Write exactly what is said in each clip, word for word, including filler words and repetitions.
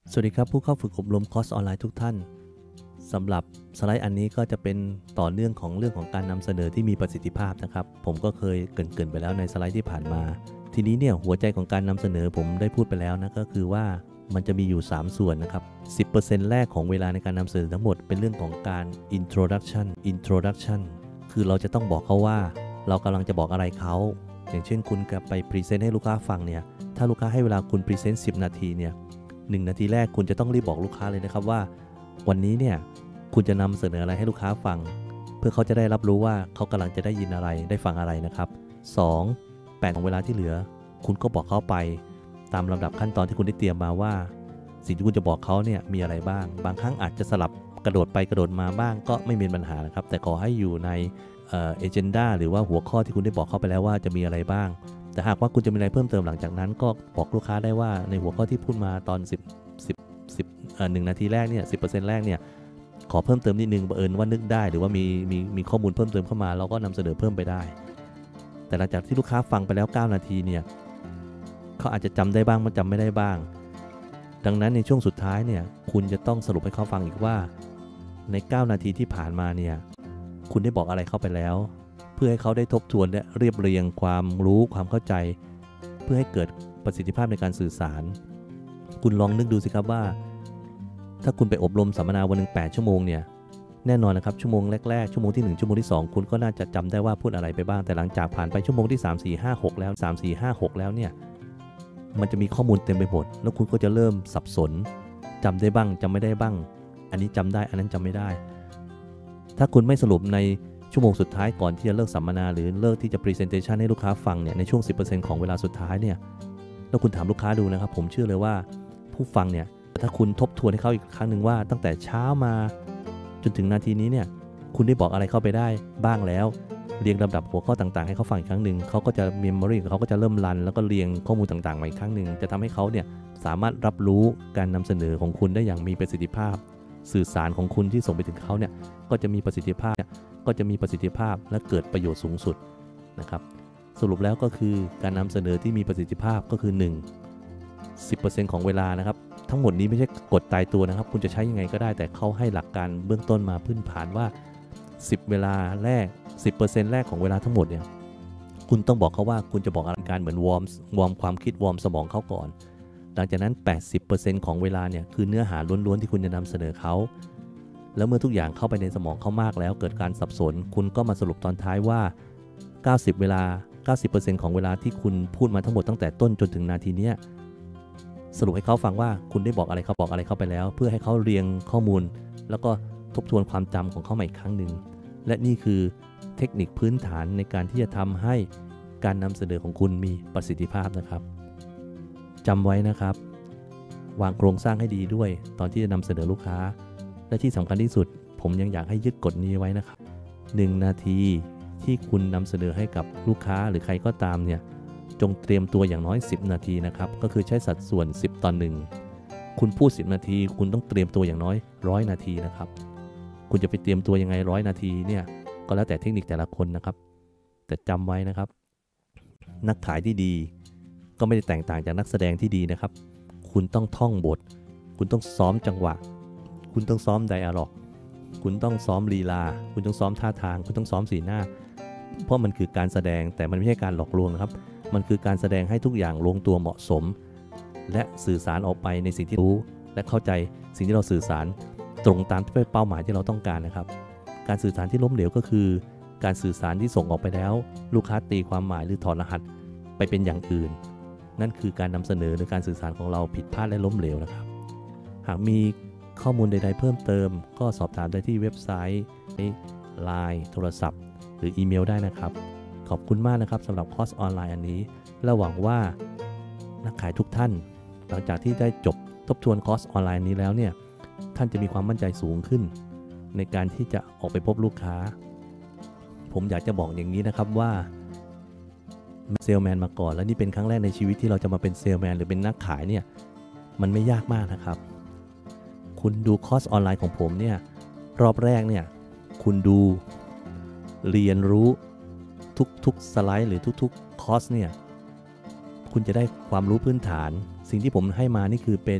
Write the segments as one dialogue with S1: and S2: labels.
S1: สวัสดีครับผู้เข้าฝึกอบรมคอร์สออนไลน์ทุกท่านสำหรับสไลด์อันนี้ก็จะเป็นต่อเนื่องของเรื่องของการนำเสนอที่มีประสิทธิภาพนะครับผมก็เคยเกริ่นๆไปแล้วในสไลด์ที่ผ่านมาทีนี้เนี่ยหัวใจของการนำเสนอผมได้พูดไปแล้วนะก็คือว่ามันจะมีอยู่สามส่วนนะครับ สิบเปอร์เซ็นต์ แรกของเวลาในการนำเสนอทั้งหมดเป็นเรื่องของการ introduction introduction คือเราจะต้องบอกเขาว่าเรากำลังจะบอกอะไรเขาอย่างเช่นคุณกลับไปพรีเซนต์ให้ลูกค้าฟังเนี่ยถ้าลูกค้าให้เวลาคุณพรีเซนต์สิบนาทีเนี่ยหนึ่งนาทีแรกคุณจะต้องรีบบอกลูกค้าเลยนะครับว่าวันนี้เนี่ยคุณจะนำเสนออะไรให้ลูกค้าฟังเพื่อเขาจะได้รับรู้ว่าเขากำลังจะได้ยินอะไรได้ฟังอะไรนะครับสอง แปดของเวลาที่เหลือคุณก็บอกเขาไปตามลำดับขั้นตอนที่คุณได้เตรียมมาว่าสิ่งที่คุณจะบอกเขาเนี่ยมีอะไรบ้างบางครั้งอาจจะสลับกระโดดไปกระโดดมาบ้างก็ไม่มีปัญหานะครับแต่ขอให้อยู่ในเอ่อ agenda หรือว่าหัวข้อที่คุณได้บอกเขาไปแล้วว่าจะมีอะไรบ้างแต่หากว่าคุณจะมีอะไรเพิ่มเติมหลังจากนั้นก็บอกลูกค้าได้ว่าในหัวข้อที่พูดมาตอน10 10 10เอ่อหนึ่งนาทีแรกเนี่ย สิบเปอร์เซ็นต์ แรกเนี่ยขอเพิ่มเติมนิดนึงบังเอิญว่านึกได้หรือว่ามีมีมีข้อมูลเพิ่มเติมเข้ามาเราก็นำเสนอเพิ่มไปได้แต่หลังจากที่ลูกค้าฟังไปแล้วเก้านาทีเนี่ยเขาอาจจะจำได้บ้างมันจำไม่ได้บ้างดังนั้นในช่วงสุดท้ายเนี่ยคุณจะต้องสรุปให้เขาฟังอีกว่าในเก้านาทีที่ผ่านมาเนี่ยคุณได้บอกอะไรเข้าไปแล้วเพื่อให้เขาได้ทบทวนและเรียบเรียงความรู้ความเข้าใจเพื่อให้เกิดประสิทธิภาพในการสื่อสารคุณลองนึกดูสิครับว่าถ้าคุณไปอบรมสัมมนาวันหนึ่งแปดชั่วโมงเนี่ยแน่นอนนะครับชั่วโมงแรกๆชั่วโมงที่หนึ่งชั่วโมงที่สองคุณก็น่าจะจำได้ว่าพูดอะไรไปบ้างแต่หลังจากผ่านไปชั่วโมงที่สาม สี่ ห้า หกแล้วสาม สี่ ห้า หกแล้วเนี่ยมันจะมีข้อมูลเต็มไปหมดแล้วคุณก็จะเริ่มสับสนจำได้บ้างจำไม่ได้บ้างอันนี้จำได้อันนั้นจำไม่ได้ถ้าคุณไม่สรุปในชั่วโมงสุดท้ายก่อนที่จะเลิกสัมมนาหรือเลิกที่จะ presentation ให้ลูกค้าฟังเนี่ยในช่วง สิบเปอร์เซ็นต์ ของเวลาสุดท้ายเนี่ยแล้วคุณถามลูกค้าดูนะครับผมเชื่อเลยว่าผู้ฟังเนี่ยถ้าคุณทบทวนให้เขาอีกครั้งหนึ่งว่าตั้งแต่เช้ามาจนถึงนาทีนี้เนี่ยคุณได้บอกอะไรเข้าไปได้บ้างแล้วเรียงลำดับหัวข้อต่างๆให้เขาฟังอีกครั้งหนึ่งเขาก็จะ memory เขาก็จะเริ่มรันแล้วก็เรียงข้อมูลต่างๆมาอีกครั้งหนึ่งจะทำให้เขาเนี่ยสามารถรับรู้การนำเสนอของคุณได้อย่างมีประสิทธิภาพสื่อสารของคุณที่ส่งไปถึงเขาเนี่ยก็จะมีประสิทธิภาพก็จะมีประสิทธิภาพและเกิดประโยชน์สูงสุดนะครับสรุปแล้วก็คือการนำเสนอที่มีประสิทธิภาพก็คือหนึ่ง สิบเปอร์เซ็นต์ ของเวลานะครับทั้งหมดนี้ไม่ใช่กฎตายตัวนะครับคุณจะใช้ยังไงก็ได้แต่เขาให้หลักการเบื้องต้นมาพื้นฐานว่าสิบเวลาแรก สิบเปอร์เซ็นต์ แรกของเวลาทั้งหมดเนี่ยคุณต้องบอกเขาว่าคุณจะบอกอะไรการเหมือนวอร์มวอร์มความคิดวอร์มสมองเขาก่อนหลังจากนั้น แปดสิบเปอร์เซ็นต์ ของเวลาเนี่ยคือเนื้อหาล้วนๆที่คุณจะนำเสนอเขาแล้วเมื่อทุกอย่างเข้าไปในสมองเขามากแล้วเกิดการสับสนคุณก็มาสรุปตอนท้ายว่าเก้าสิบเวลา เก้าสิบเปอร์เซ็นต์ ของเวลาที่คุณพูดมาทั้งหมดตั้งแต่ต้นจนถึงนาทีนี้สรุปให้เขาฟังว่าคุณได้บอกอะไรเขาบอกอะไรเข้าไปแล้วเพื่อให้เขาเรียงข้อมูลแล้วก็ทบทวนความจำของเขาใหม่อีกครั้งหนึ่งและนี่คือเทคนิคพื้นฐานในการที่จะทำให้การนำเสนอของคุณมีประสิทธิภาพนะครับจำไว้นะครับวางโครงสร้างให้ดีด้วยตอนที่จะนำเสนอลูกค้าและที่สำคัญที่สุดผมยังอยากให้ยึดกฎนี้ไว้นะครับหนึ่งนาทีที่คุณนำเสนอให้กับลูกค้าหรือใครก็ตามเนี่ยจงเตรียมตัวอย่างน้อยสิบนาทีนะครับก็คือใช้สัดส่วนสิบต่อหนึ่งคุณพูดสิบนาทีคุณต้องเตรียมตัวอย่างน้อยหนึ่งร้อยนาทีนะครับคุณจะไปเตรียมตัวยังไงหนึ่งร้อยนาทีเนี่ยก็แล้วแต่เทคนิคแต่ละคนนะครับแต่จำไว้นะครับนักขายที่ดีก็ไม่ได้แตกต่างจากนักแสดงที่ดีนะครับคุณต้องท่องบทคุณต้องซ้อมจังหวะคุณต้องซ้อมไดอะล็อกคุณต้องซ้อมลีลาคุณต้องซ้อมท่าทางคุณต้องซ้อมสีหน้าเพราะมันคือการแสดงแต่มันไม่ใช่การหลอกลวงนะครับมันคือการแสดงให้ทุกอย่างลงตัวเหมาะสมและสื่อสารออกไปในสิ่งที่รู้และเข้าใจสิ่งที่เราสื่อสารตรงตามที่เป้าหมายที่เราต้องการนะครับการสื่อสารที่ล้มเหลวก็คือการสื่อสารที่ส่งออกไปแล้วลูกค้าตีความหมายหรือถอดรหัสไปเป็นอย่างอื่นนั่นคือการนำเสนอหรือการสื่อสารของเราผิดพลาดและล้มเหลวนะครับหากมีข้อมูลใดๆเพิ่มเติมก็สอบถามได้ที่เว็บไซต์ ไลน์ โทรศัพท์หรืออีเมลได้นะครับขอบคุณมากนะครับสำหรับคอร์สออนไลน์อันนี้และหวังว่านักขายทุกท่านหลังจากที่ได้จบทบทวนคอร์สออนไลน์นี้แล้วเนี่ยท่านจะมีความมั่นใจสูงขึ้นในการที่จะออกไปพบลูกค้าผมอยากจะบอกอย่างนี้นะครับว่าเซลแมนมาก่อนแล้วนี่เป็นครั้งแรกในชีวิตที่เราจะมาเป็นเซลแมนหรือเป็นนักขายเนี่ยมันไม่ยากมากนะครับคุณดูคอร์สออนไลน์ของผมเนี่ยรอบแรกเนี่ยคุณดูเรียนรู้ทุกๆสไลด์หรือทุกๆคอร์สเนี่ยคุณจะได้ความรู้พื้นฐานสิ่งที่ผมให้มานี่คือเป็น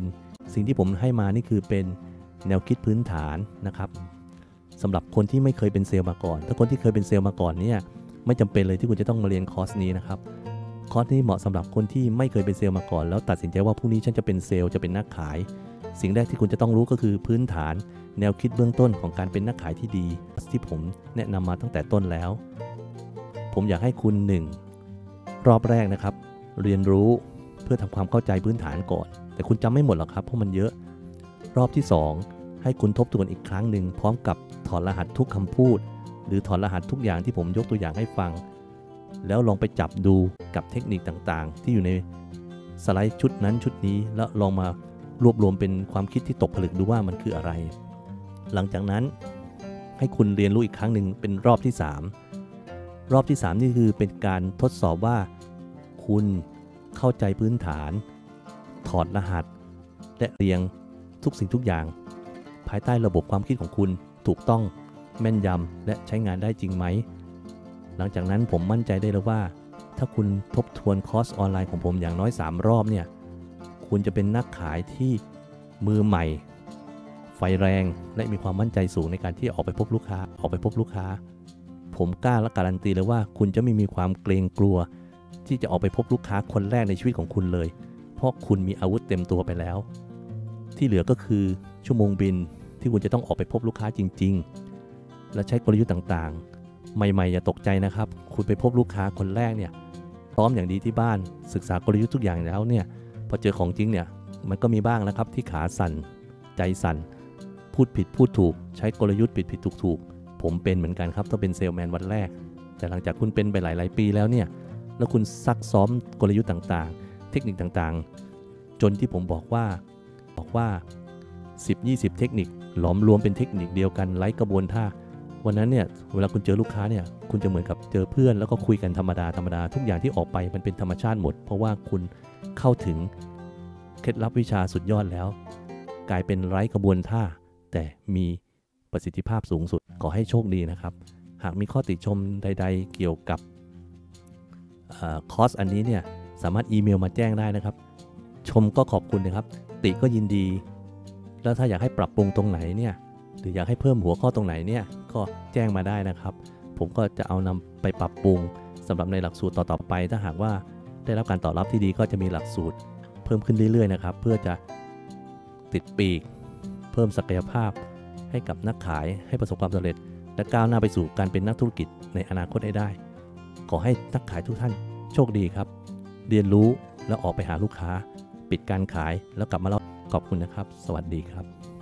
S1: สิ่งที่ผมให้มานี่คือเป็นแนวคิดพื้นฐานนะครับสำหรับคนที่ไม่เคยเป็นเซลล์มาก่อนถ้าคนที่เคยเป็นเซลล์มาก่อนเนี่ยไม่จำเป็นเลยที่คุณจะต้องมาเรียนคอร์สนี้นะครับคอร์สนี้เหมาะสำหรับคนที่ไม่เคยเป็นเซลล์มาก่อนแล้วตัดสินใจว่าพรุ่งนี้ฉันจะเป็นเซลล์จะเป็นนักขายสิ่งแรกที่คุณจะต้องรู้ก็คือพื้นฐานแนวคิดเบื้องต้นของการเป็นนักขายที่ดีที่ผมแนะนำมาตั้งแต่ต้นแล้วผมอยากให้คุณหนึ่งรอบแรกนะครับเรียนรู้เพื่อทำความเข้าใจพื้นฐานก่อนแต่คุณจำไม่หมดหรอกครับเพราะมันเยอะรอบที่สองให้คุณทบทวนอีกครั้งหนึ่งพร้อมกับถอดรหัสทุกคำพูดหรือถอดรหัสทุกอย่างที่ผมยกตัวอย่างให้ฟังแล้วลองไปจับดูกับเทคนิคต่างๆที่อยู่ในสไลด์ชุดนั้นชุดนี้แล้วลองมารวบรวมเป็นความคิดที่ตกผลึกดูว่ามันคืออะไรหลังจากนั้นให้คุณเรียนรู้อีกครั้งหนึ่งเป็นรอบที่สามรอบที่สามนี่คือเป็นการทดสอบว่าคุณเข้าใจพื้นฐานถอดรหัสและเรียงทุกสิ่งทุกอย่างภายใต้ระบบความคิดของคุณถูกต้องแม่นยำและใช้งานได้จริงไหมหลังจากนั้นผมมั่นใจได้เลยว่าถ้าคุณทบทวนคอร์สออนไลน์ของผมอย่างน้อยสามรอบเนี่ยคุณจะเป็นนักขายที่มือใหม่ไฟแรงและมีความมั่นใจสูงในการที่ออกไปพบลูกค้าออกไปพบลูกค้าผมกล้าและการันตีเลยว่าคุณจะไม่มีความเกรงกลัวที่จะออกไปพบลูกค้าคนแรกในชีวิตของคุณเลยเพราะคุณมีอาวุธเต็มตัวไปแล้วที่เหลือก็คือชั่วโมงบินที่คุณจะต้องออกไปพบลูกค้าจริงๆและใช้กลยุทธ์ต่างๆใหม่ๆอย่าตกใจนะครับคุณไปพบลูกค้าคนแรกเนี่ยพร้อมอย่างดีที่บ้านศึกษากลยุทธ์ทุกอย่างแล้วเนี่ยพอเจอของจริงเนี่ยมันก็มีบ้างนะครับที่ขาสั่นใจสั่นพูดผิดพูดถูกใช้กลยุทธ์ผิดผิดถูกถูกผมเป็นเหมือนกันครับต้องเป็นเซลแมนวันแรกแต่หลังจากคุณเป็นไปหลายๆปีแล้วเนี่ยแล้วคุณซักซ้อมกลยุทธ์ต่างๆเทคนิคต่างๆจนที่ผมบอกว่าบอกว่า สิบ ยี่สิบ เทคนิคหลอมรวมเป็นเทคนิคเดียวกันไร้กระบวนท่าวันนั้นเนี่ยเวลาคุณเจอลูกค้าเนี่ยคุณจะเหมือนกับเจอเพื่อนแล้วก็คุยกันธรรมดาธรรมดาทุกอย่างที่ออกไปมันเป็นธรรมชาติหมดเพราะว่าคุณเข้าถึงเคล็ดลับวิชาสุดยอดแล้วกลายเป็นไร้กระบวนท่าแต่มีประสิทธิภาพสูงสุดขอให้โชคดีนะครับหากมีข้อติชมใดๆเกี่ยวกับคอร์สอันนี้เนี่ยสามารถอีเมลมาแจ้งได้นะครับชมก็ขอบคุณนะครับติก็ยินดีแล้วถ้าอยากให้ปรับปรุงตรงไหนเนี่ยหรืออยากให้เพิ่มหัวข้อตรงไหนเนี่ยก็แจ้งมาได้นะครับผมก็จะเอานำไปปรับปรุงสำหรับในหลักสูตรต่อๆไปถ้าหากว่าได้รับการตอบรับที่ดีก็จะมีหลักสูตรเพิ่มขึ้นเรื่อยๆนะครับเพื่อจะติดปีกเพิ่มศักยภาพให้กับนักขายให้ประสบความสำเร็จและก้าวหน้าไปสู่การเป็นนักธุรกิจในอนาคตให้ได้ขอให้นักขายทุกท่านโชคดีครับเรียนรู้แล้วออกไปหาลูกค้าปิดการขายแล้วกลับมาเล่าขอบคุณนะครับสวัสดีครับ